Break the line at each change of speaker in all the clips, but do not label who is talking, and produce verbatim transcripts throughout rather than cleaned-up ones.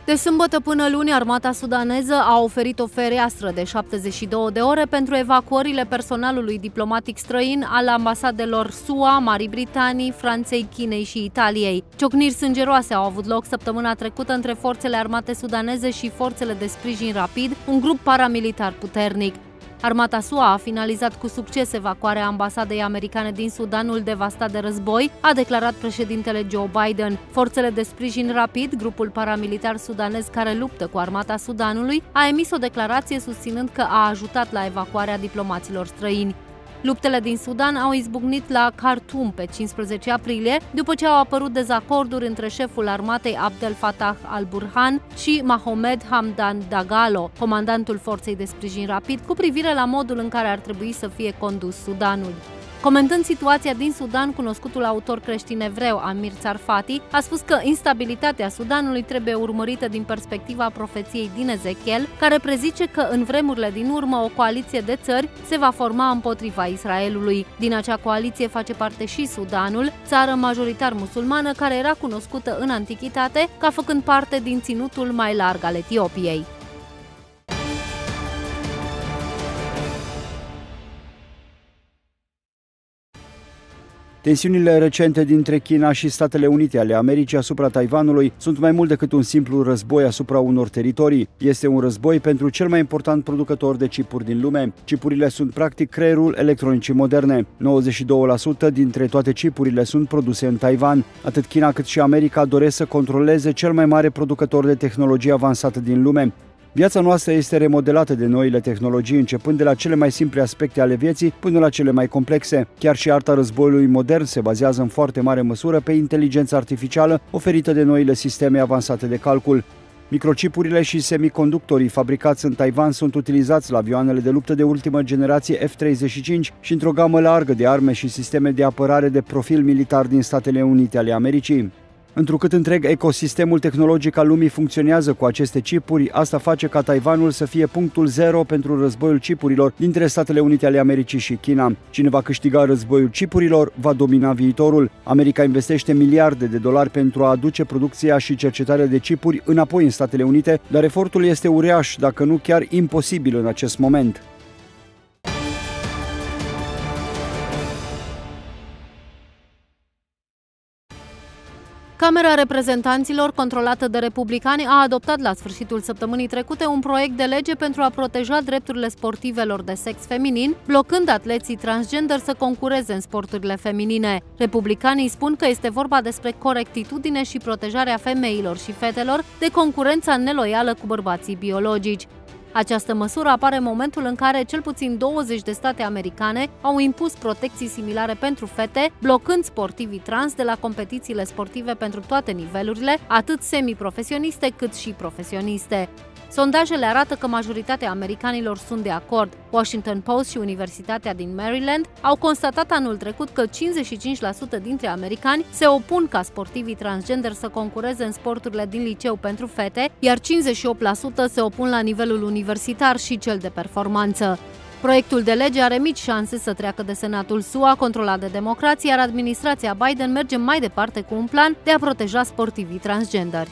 De sâmbătă până luni, armata sudaneză a oferit o fereastră de șaptezeci și două de ore pentru evacuările personalului diplomatic străin al ambasadelor S U A, Marii Britanii, Franței, Chinei și Italiei. Ciocniri sângeroase au avut loc săptămâna trecută între forțele armate sudaneze și forțele de sprijin rapid, un grup paramilitar puternic. Armata S U A a finalizat cu succes evacuarea ambasadei americane din Sudanul devastat de război, a declarat președintele Joe Biden. Forțele de sprijin rapid, grupul paramilitar sudanez care luptă cu armata Sudanului, a emis o declarație susținând că a ajutat la evacuarea diplomaților străini. Luptele din Sudan au izbucnit la Khartoum pe cincisprezece aprilie, după ce au apărut dezacorduri între șeful armatei Abdel Fattah al-Burhan și Mohamed Hamdan Dagalo, comandantul forței de sprijin rapid, cu privire la modul în care ar trebui să fie condus Sudanul. Comentând situația din Sudan, cunoscutul autor creștin-evreu Amir Tsarfati a spus că instabilitatea Sudanului trebuie urmărită din perspectiva profeției din Ezechiel, care prezice că în vremurile din urmă o coaliție de țări se va forma împotriva Israelului. Din acea coaliție face parte și Sudanul, țară majoritar musulmană care era cunoscută în antichitate ca făcând parte din ținutul mai larg al Etiopiei.
Tensiunile recente dintre China și Statele Unite ale Americii asupra Taiwanului sunt mai mult decât un simplu război asupra unor teritorii. Este un război pentru cel mai important producător de chipuri din lume. Chipurile sunt practic creierul electronicii moderne. nouăzeci și două la sută dintre toate chipurile sunt produse în Taiwan. Atât China cât și America doresc să controleze cel mai mare producător de tehnologie avansată din lume. Viața noastră este remodelată de noile tehnologii, începând de la cele mai simple aspecte ale vieții până la cele mai complexe. Chiar și arta războiului modern se bazează în foarte mare măsură pe inteligența artificială oferită de noile sisteme avansate de calcul. Microchipurile și semiconductorii fabricați în Taiwan sunt utilizați la avioanele de luptă de ultimă generație F treizeci și cinci și într-o gamă largă de arme și sisteme de apărare de profil militar din Statele Unite ale Americii. Întrucât întreg ecosistemul tehnologic al lumii funcționează cu aceste chipuri, asta face ca Taiwanul să fie punctul zero pentru războiul chipurilor dintre Statele Unite ale Americii și China. Cine va câștiga războiul chipurilor va domina viitorul. America investește miliarde de dolari pentru a aduce producția și cercetarea de chipuri înapoi în Statele Unite, dar efortul este uriaș, dacă nu chiar imposibil în acest moment.
Camera Reprezentanților, controlată de republicani, a adoptat la sfârșitul săptămânii trecute un proiect de lege pentru a proteja drepturile sportivelor de sex feminin, blocând atleții transgender să concureze în sporturile feminine. Republicanii spun că este vorba despre corectitudine și protejarea femeilor și fetelor de concurența neloială cu bărbații biologici. Această măsură apare în momentul în care cel puțin douăzeci de state americane au impus protecții similare pentru fete, blocând sportivii trans de la competițiile sportive pentru toate nivelurile, atât semiprofesioniste cât și profesioniste. Sondajele arată că majoritatea americanilor sunt de acord. Washington Post și Universitatea din Maryland au constatat anul trecut că cincizeci și cinci la sută dintre americani se opun ca sportivii transgender să concureze în sporturile din liceu pentru fete, iar cincizeci și opt la sută se opun la nivelul universitar și cel de performanță. Proiectul de lege are mici șanse să treacă de Senatul S U A, controlat de democrați, iar administrația Biden merge mai departe cu un plan de a proteja sportivii transgender.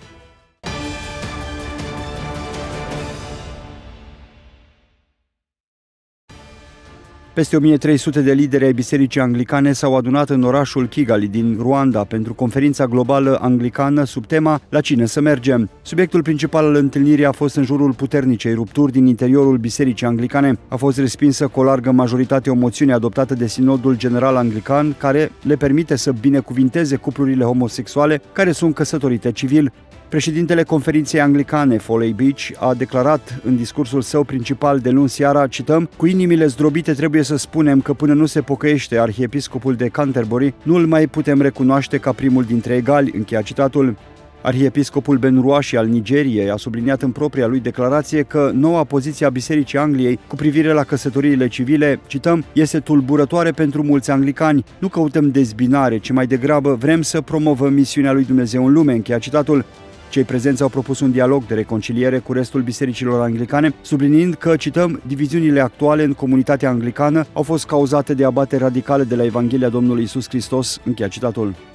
Peste o mie trei sute de lideri ai Bisericii Anglicane s-au adunat în orașul Kigali din Rwanda pentru conferința globală anglicană sub tema La cine să mergem. Subiectul principal al întâlnirii a fost în jurul puternicei rupturi din interiorul Bisericii Anglicane. A fost respinsă cu o largă majoritate o moțiune adoptată de Sinodul General Anglican care le permite să binecuvinteze cuplurile homosexuale care sunt căsătorite civil. Președintele conferinței anglicane, Foley Beach, a declarat în discursul său principal de luni seara, cităm, cu inimile zdrobite trebuie să spunem că până nu se pocăiește arhiepiscopul de Canterbury, nu îl mai putem recunoaște ca primul dintre egali, încheia citatul. Arhiepiscopul Ben Ruashi al Nigeriei a subliniat în propria lui declarație că noua poziție a Bisericii Angliei cu privire la căsătoriile civile, cităm, este tulburătoare pentru mulți anglicani. Nu căutăm dezbinare, ci mai degrabă vrem să promovăm misiunea lui Dumnezeu în lume, încheia citatul. Cei prezenți au propus un dialog de reconciliere cu restul bisericilor anglicane, subliniind că, cităm, diviziunile actuale în comunitatea anglicană au fost cauzate de abateri radicale de la Evanghelia Domnului Iisus Hristos, încheia citatul.